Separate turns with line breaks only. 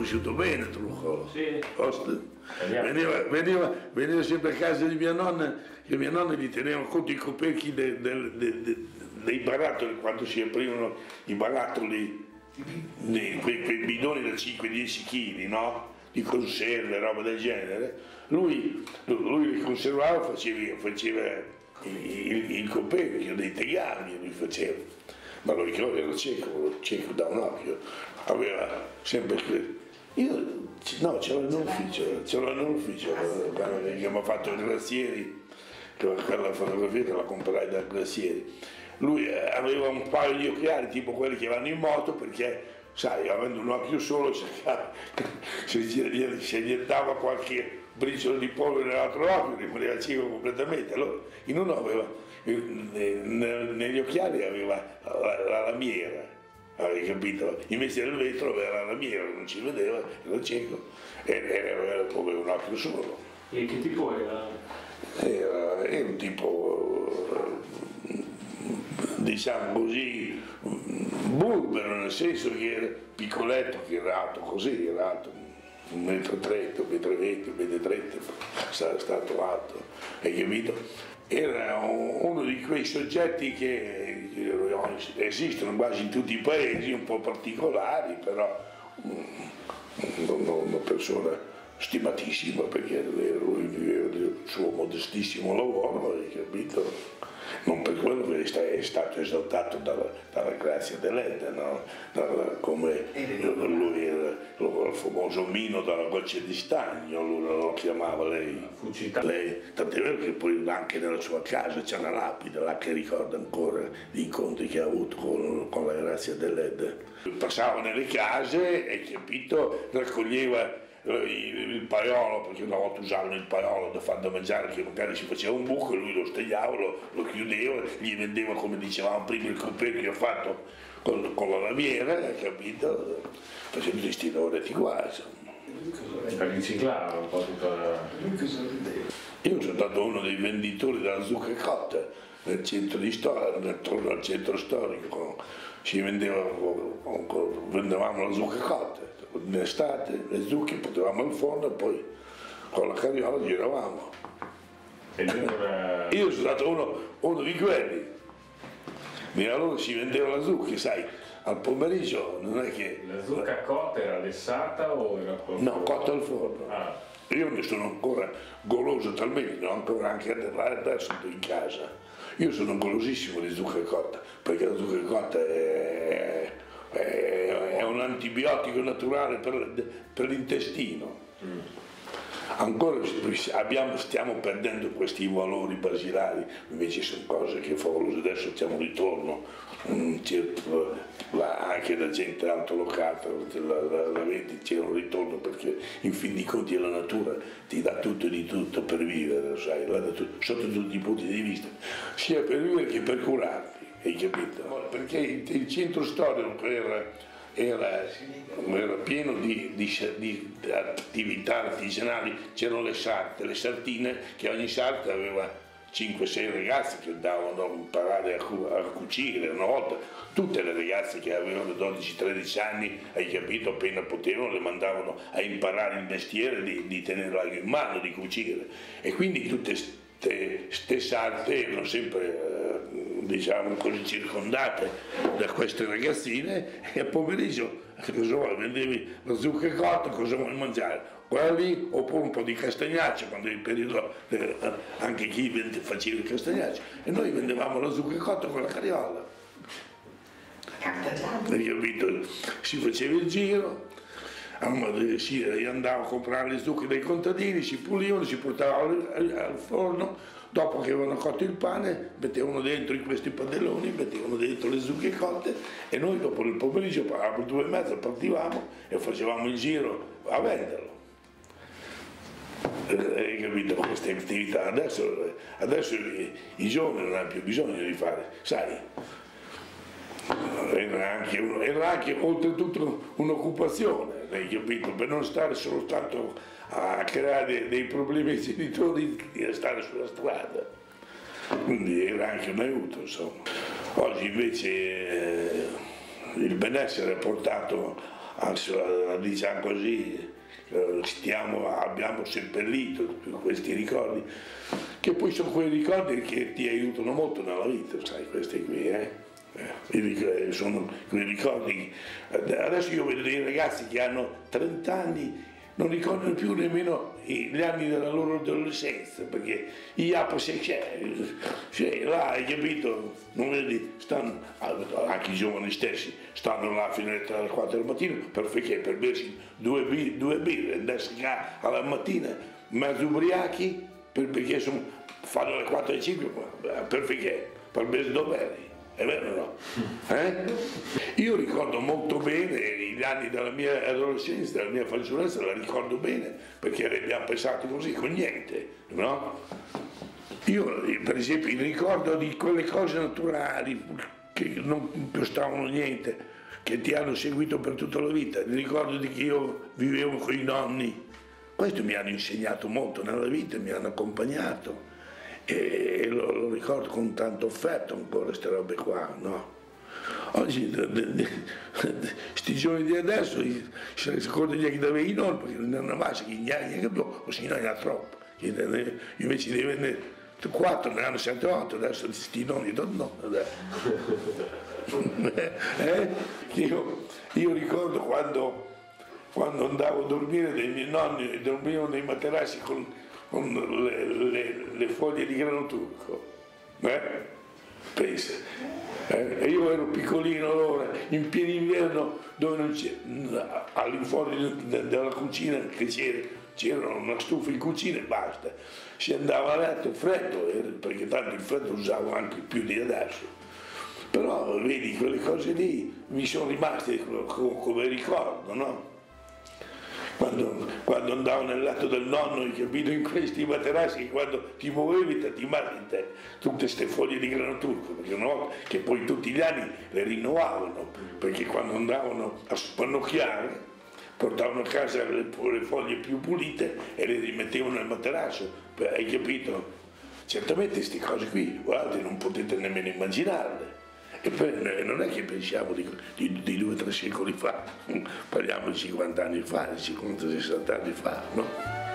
conosciuto bene Truccolo.
Sì.
Veniva sempre a casa di mia nonna, che mia nonna gli teneva conto i coperchi dei barattoli, quando si aprivano i barattoli, quei bidoni da 5-10 kg, no? Di conserve, roba del genere. Lui li conservava, faceva il coperchio dei tegami, lui faceva. Ma lo ricordo, era cieco da un occhio, aveva sempre... No, ce l'ho nell'ufficio, quando mi ha fatto il Grazieri, quella fotografia che la comprerai da Grazieri. Lui aveva un paio di occhiali tipo quelli che vanno in moto, perché, sai, avendo un occhio solo, se gli dava qualche briciolo di polvere nell'altro occhio, rimaneva cieco completamente. Allora, in uno aveva, negli occhiali aveva la lamiera, avevi capito? Invece del vetro aveva la lamiera, non ci vedeva, era cieco, era come un occhio solo.
E che tipo era?
Era un tipo, diciamo così, burbero, nel senso che era piccoletto, che era alto così, era alto 1,30 m, 1,20 m, 1,30 m, sarà stato alto, hai capito? Era uno di quei soggetti che esistono quasi in tutti i paesi, un po' particolari, però una persona stimatissima, perché lui viveva del suo modestissimo lavoro, hai capito? Non per quello che è stato esaltato dalla grazia dell'Edda, no? Come lui era il famoso Mino dalla goccia di stagno, lui lo chiamava lei, tant'è vero che poi anche nella sua casa c'è una lapide là che ricorda ancora gli incontri che ha avuto con la grazia dell'Edda. Passava nelle case e, capito, raccoglieva il paiolo, perché una volta usavano il paiolo da far da mangiare, che magari si faceva un buco e lui lo stagliava, lo chiudeva, gli vendeva, come dicevamo prima, il coperchio fatto con la lamiera, capito? Facendo questi lavoretti qua, insomma.
Per riciclare un po' tutta la...
Io sono stato uno dei venditori della zucca cotta nel centro di storia, attorno al centro storico, vendevamo la zucca cotta. In estate le zucche potevamo al forno e poi con la carriola giravamo. Io sono stato uno di quelli. Allora si vendeva la zucca, sai, al pomeriggio non è che...
La zucca cotta era lessata o era cotta?
No, cotta al forno.
Ah.
Io ne sono ancora goloso talmente, ne ho ancora anche adesso in casa. Io sono golosissimo di zucca cotta, perché la zucca cotta è un antibiotico naturale per l'intestino. Ancora stiamo perdendo questi valori basilari, invece sono cose che favolose. Adesso stiamo ritorno, anche la gente autolocata, la vedi, c'è un ritorno, perché in fin dei conti la natura ti dà tutto e di tutto per vivere, sai, sotto tutti i punti di vista, sia per vivere che per curarti, hai capito? Perché il centro storico era pieno di attività artigianali, c'erano le sartine, che ogni sarta aveva 5-6 ragazze che andavano a imparare a cucire. Una volta tutte le ragazze che avevano 12-13 anni, hai capito, appena potevano, le mandavano a imparare il mestiere di tenere l'aglio in mano, di cucire, e quindi tutte ste sarte erano sempre, diciamo così, circondate da queste ragazzine, e a pomeriggio cosa vuoi? Vendevi la zucca cotta, cosa vuoi mangiare? Quella lì, oppure un po' di castagnaccio, quando il periodo anche chi faceva il castagnaccio, e noi vendevamo la zucca cotta con la carriola. Hai capito? Si faceva il giro, si andava a comprare le zucche dai contadini, si pulivano, si portavano al forno, dopo che avevano cotto il pane mettevano dentro in questi padelloni, mettevano dentro le zucche cotte, e noi dopo il pomeriggio alle 2:30 partivamo e facevamo il giro a venderlo. Hai capito? Queste attività adesso i giovani non hanno più bisogno di fare, sai, era anche oltretutto un'occupazione, hai capito? Per non stare soltanto a creare dei problemi ai genitori e a stare sulla strada, quindi era anche un aiuto, insomma. Oggi invece il benessere è portato diciamo così, abbiamo seppellito questi ricordi, che poi sono quei ricordi che ti aiutano molto nella vita, sai, questi qui, sono quei ricordi. Adesso io vedo dei ragazzi che hanno 30 anni, non ricordano più nemmeno gli anni della loro adolescenza, perché IAP se c'è, là, hai capito? Non vedi, stanno, anche i giovani stessi, stanno là fino alle 4 del mattino, per bersi due birre, andarsi alla mattina, mezzo ubriachi, perché fanno le 4 e 5, per bersi due birre. È vero o no? Io ricordo molto bene gli anni della mia adolescenza, della mia fanciullezza, la ricordo bene, perché abbiamo pensato così, con niente, no? Io, per esempio, ricordo di quelle cose naturali che non costavano niente, che ti hanno seguito per tutta la vita. Mi ricordo di che io vivevo con i nonni. Questo mi hanno insegnato molto nella vita, mi hanno accompagnato. E lo ricordo con tanto affetto ancora queste robe qua, no? Oggi, sti giorni di adesso, si ricorda neanche da i nonni, perché non è mai che neanche più, o se no ne ha troppo. Invece di averne 4, ne hanno 7 o 8, adesso sti nonni no. Io ricordo quando andavo a dormire dei miei nonni, dormivano nei materassi con le foglie di grano turco, pensa, e io ero piccolino allora, in pieno inverno, dove non c'era, all'infuori della cucina che c'era una stufa in cucina e basta, si andava a letto freddo, perché tanto il freddo usavo anche più di adesso, però vedi quelle cose lì mi sono rimaste come ricordo, no? Quando andavo nel letto del nonno, hai capito, in questi materassi, quando ti muovevi ti immagini te tutte queste foglie di grano turco, perché una volta che poi tutti gli anni le rinnovavano, perché quando andavano a spannocchiare portavano a casa le foglie più pulite e le rimettevano nel materasso, hai capito? Certamente queste cose qui, guardate, non potete nemmeno immaginarle. E poi non è che pensiamo di 2 o 3 secoli fa, parliamo di 50 anni fa, di 50-60 anni fa, no?